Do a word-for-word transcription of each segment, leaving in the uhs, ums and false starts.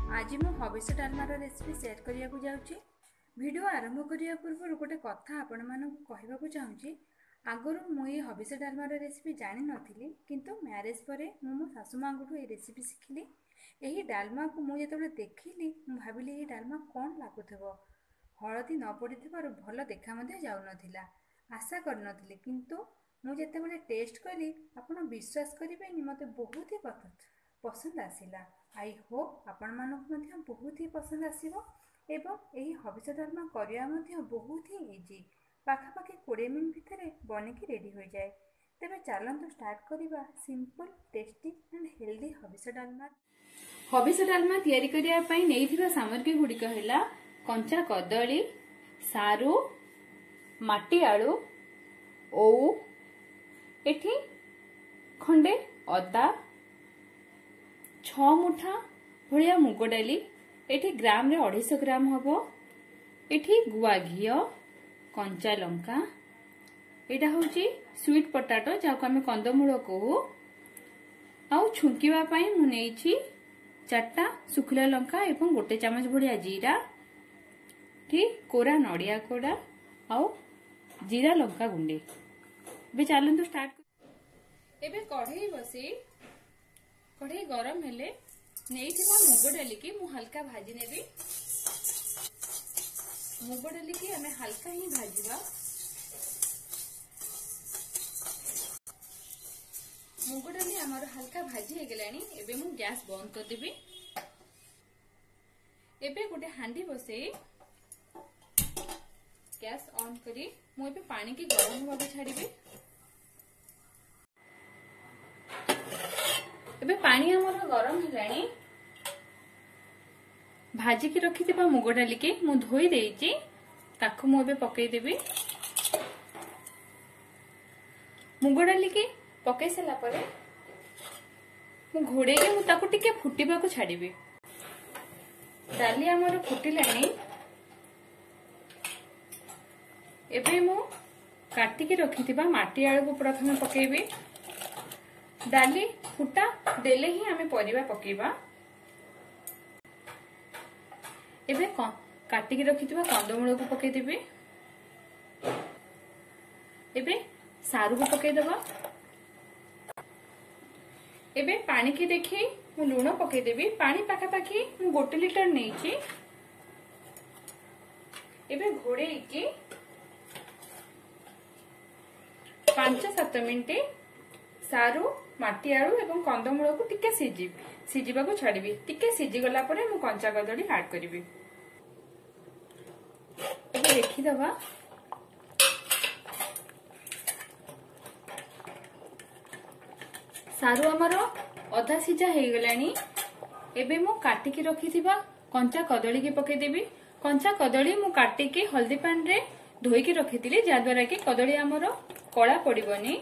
आज मु हबिष डालमार recipe share करने को जाऊँगी। वीडियो आरंभ करने पूर्व गोटे कथा आपण मानक कहवाक चाहूँगी। आगुरी मुझे हबिष डालमार रेसिपी जानी नथिली, किंतु मैरेज पर मु मो सासु माँ ये रेसिपी शिखिली। यही डालमा को मुझे जो देखिली भाविली ये डालमा कौन लगुव, हलदी न पड़ी भल देखा जाऊनथिला, आशा करनथिली, किंतु मु जेतेबेले टेस्ट कली आपण विश्वास करेनि मते बहुत ही पसंद आसिला। आई होप आपण मानक मध्य बहुत ही पसंद आसिबो एवं यही हबिष डालमा करिया मध्य बहुत ही इजी, पाखापाखि बीस मिनट भितर बनिकी रेडी हो जाए। तेबे चलंतु स्टार्ट करिबा सिंपल टेस्टी एंड हेल्दी हबिष डालमा। हबिष डालमा तैयारी करिया पई नेइथिबा सामग्री गुडिक हैला कंचा कदली, सारू, माटी आलू, ओउ, एठी खंडे अदा, छ मुठा भलिया मुग डाली, एठी ग्राम रे अढ़ाई ग्राम हबो, एठी गुआ घी, कंचा लंका, एटा होची स्वीट पोटाटो जाको आमे कंदमूल कहू, आउ छुंकीवा पई मु नेइछि चारटा सुखिला लंका एवं गोटे चमच भलिया जीरा, ठीक कोरा नड़िया कोड़ा आउ जीरा लंका गुंडे। बे चलंतु स्टार्ट। एबे कढ़ई बसी कढ़ई गरम हेले नेइथिबा मुग डाली की मु हल्का भाजी नेबी। मुग डाली की हमें हल्का ही भाजीबा। मुग डाली हमर हल्का भाजी हे गेलानी। एबे मु गैस बंद कर देबी। एबे गोटे हांडी बसे गैस ऑन करी मु एबे पानी की गरम होबा छाड़ीबी। एबे पानी हमर गरम हेलानी। भाजी की रखी मुग डाली की मु धोई देइची, ताकू मु एबे पकई देबी। मुग डाली की पकई सला परे मु घोड़े के मु ताकू टिके फुटीबा को छाड़ीबी। डाली हमर फुटिलानी। एबे मु काटी के रखी माटी आलू को प्रथम पकेबी। डाली फुटा देले ही आमे परिबा पकेबा। एबे काटी के रखी कंदमूल को पके देबी। एबे सारू को पके देबा। एबे पानी की देखी मु लूण पके देबी। पानी पाखापाखि मु गोटे लिटर नेइची। एबे घोड़े की पांच सात मिनट सारू माटी आलू एवं कंदमूल को टिके सिझी सिझीबा को छाड़ीबी। टिके सिझी गला परे मु कंचा कदली ऐड करिबी। एबे देखि दबा। सारू हमर अधा सिझा हे गलानी। एबे मु काटी के रखिथिबा कंचा कदली के पके देबी। कंचा कदली मु काटी के हल्दी पानी रे धोई के रखिथिली, जा द्वारा कि कदली हमर कला पड़िबनी।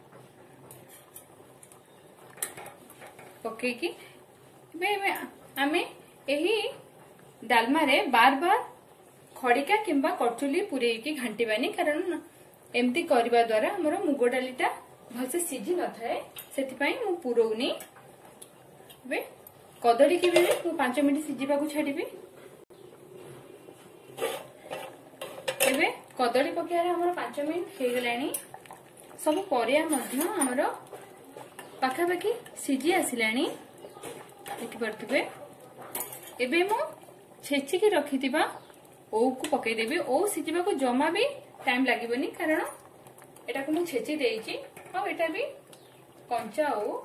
पके की एबे आमे एही डालमा रे बार बार खड़िका किंबा करचुली पुरे की घांटीबानी, कारण एमती करबा द्वारा हमर मुग डालीटा भलसे सिझी न थाए, सेति पई मु पुरोउनी। एबे कदली की भी मु पांच मिनिट सिझीबा को छाडीबी। एबे कदली पकेयारे हमर पांच मिनिट हे गेलानी। सब परिया मध्य हमर पाखापाखि सिझी आसिलानी, देखि परथिबे। एबे मु छेची के रखिथिबा ओउ को पके देबी। ओउ सिझीबा को जमा भी टाइम लागिबनी, कारण एटा को मु छेची देइची आ एटा भी कंचा ओउ।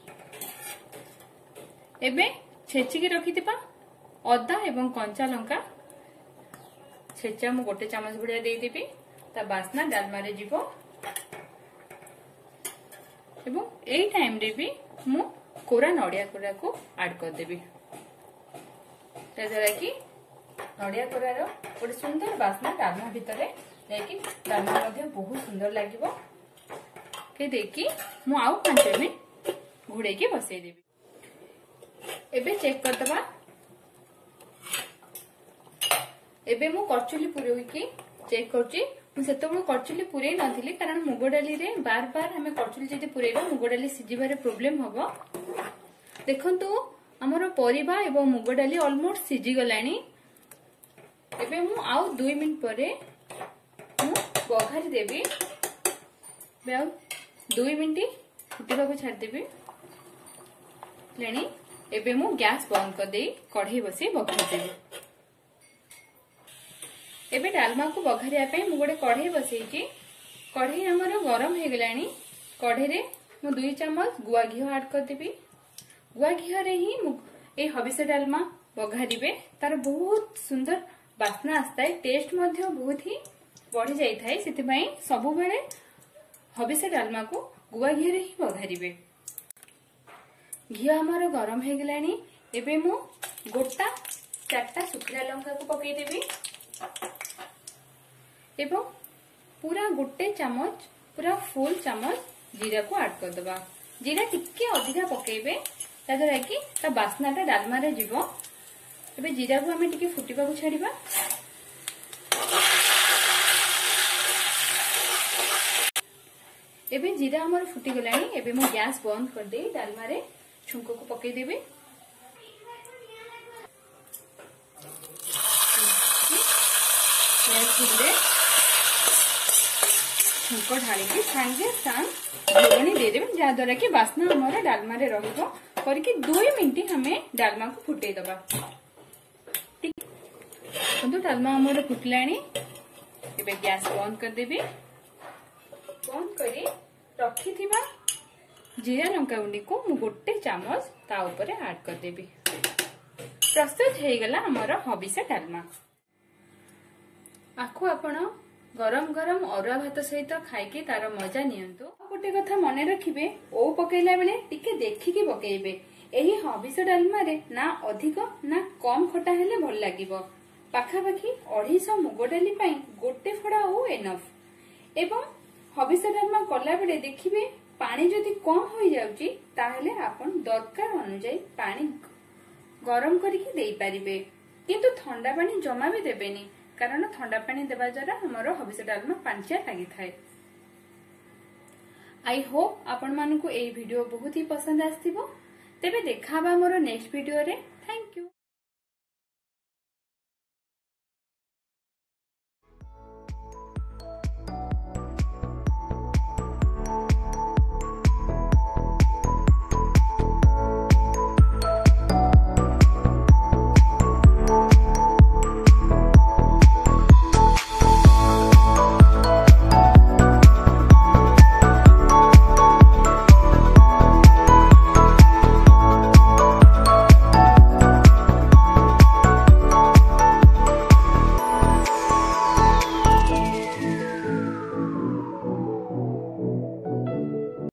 एबे छेची के रखिथिबा अदा एवं कंचा लंका छेचा मु गोटे चमच भड़िया देई देबी। ता बास्ना डालमा रे जीवो। एवं एई टाइम रे भी मु कोरा नड़िया कोरा को ऐड कर देबी। ताद्वारा कि नड़िया कोरार गोटे सुंदर बास्ना डालमा भितर जाकि डालमा मध्य बहुत सुंदर लागिबो। के देखि मु आउ पांच मिनिट घोड़े के बसई देबी। एबे चेक कर दबा। एबे मु करचुली पुरोई की चेक करची। सेत करचुली पुरे नथिली, कारण मुग डाली रे बार बार हमें करचुली जदि पुरेबा मुग डाली सिझिबारे प्रॉब्लम हबो। देखंतु आमर परिबा एवं मुग डाली ऑलमोस्ट सिझी गलानी। एबे मु आउ दुई मिनिट परे मु बघारी देबी। बे आउ दुई मिनिट फुटिबा को छाड़ देबी लेनी। एबे मु गैस बंद कर देई कढ़ई बसी बघारी देबी। एबे डालमा को बघारिया पे मु गोटे कढ़ई बसैची। कढ़ई हमर गरम हो गलानी। कढ़ई रे मु दुई चम्मच गुआ घी ऐड कर देबी। गुआ घी रे ही ए हबिष डालमा बघारिबे। तार बहुत सुंदर बास्ना आस्ता है। टेस्ट मध्य बहुत ही बढ़ी जाई थाए। सेति पई सब बेले हबिष डालमा को गुआ घी रे ही बघारिबे। घी हमर गरम हो गलानी। एबे मु गोटा चारटा सुखिला लंका को पकई देबी एवं पूरा गोटे चामच पूरा फुल चामच जीरा को ऐड कर दबा। जीरा टिके अधिका पकेबे ताद्वारा कि ता बास्नाटा डालमा रे जीवो। एबे जीरा को हमें टिके फुटिबा को छाड़िबा। एबे जीरा हमर फुटी गलानी। एबे मु गैस बंद कर दे डालमा रे छुंको को पकई देबे। छुंको ढाली की सांगे सांग घोरणी दे देबे जहाद्वारा कि बास्ना हमर डालमा रे रहिबो। करके दुई मिनिट हमें डालमा को फुटे दबा। तो डालमा हमर फुटलानी। एबे गैस बंद कर देबी। बंद करी रखी थिबा जीरा लंका गुंडी को मु गोटे चामच ता ऊपर ऐड कर देबी। प्रस्तुत हे गला हमर हबिष डालमा। आखु आपण गरम गरम अरुआ भात सहित खाइके तार मजा नियंतु। गोटे कथा मन रखिबे ओ पकेइला बेले टिके देखिके पकेइबे। एही हबिष डालमा रे ना अधिक ना कम खटा हेले भल लागिबो। पाखापाखी अढ़ाई मुग डाली पाई गोटे फड़ा ओ एनफ। एवं हबिष डालमा कला बेले देखिबे पानी जदि कम हो जाउची ताहेले आपण दरकार अनुसार पानी गरम करके देई परिबे। किंतु ठंडा पानी जमा भी देबेनी कारण ठंडा पानी देवा द्वारा हमर हबिष डालमा पांचिया लागि थाए। आई होप आपण मानकु एई वीडियो बहुत ही पसंद आस्थिबो। तेबे देखाबा मोर नेक्स्ट वीडियो रे। Thank you.